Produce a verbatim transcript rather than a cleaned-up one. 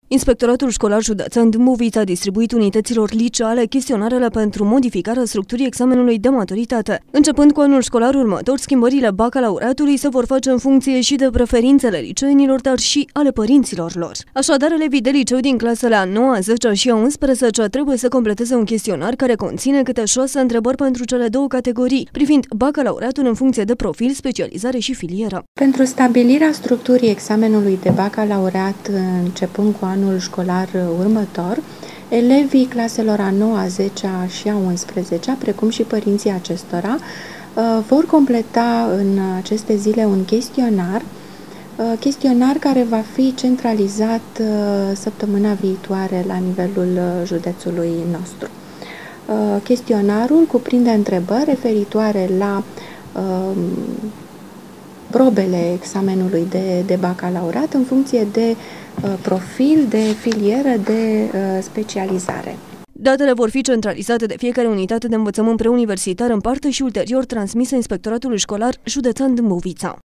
Inspectoratul Școlar Județean Dâmbovița a distribuit unităților liceale chestionarele pentru modificarea structurii examenului de maturitate. Începând cu anul școlar următor, schimbările bacalaureatului se vor face în funcție și de preferințele liceenilor, dar și ale părinților lor. Așadar, elevii de liceu din clasele a noua, a zecea și a unsprezecea trebuie să completeze un chestionar care conține câte șase întrebări pentru cele două categorii, privind bacalaureatul în funcție de profil, specializare și filieră. Pentru stabilirea structurii examenului de bacalaureat începând cu anul școlar următor, elevii claselor a noua, a zecea și a unsprezecea, precum și părinții acestora, vor completa în aceste zile un chestionar, chestionar care va fi centralizat săptămâna viitoare la nivelul județului nostru. Chestionarul cuprinde întrebări referitoare la probele examenului de, de bacalaureat în funcție de uh, profil, de filieră, de uh, specializare. Datele vor fi centralizate de fiecare unitate de învățământ preuniversitar în parte și ulterior transmise Inspectoratului Școlar Județean Dâmbovița.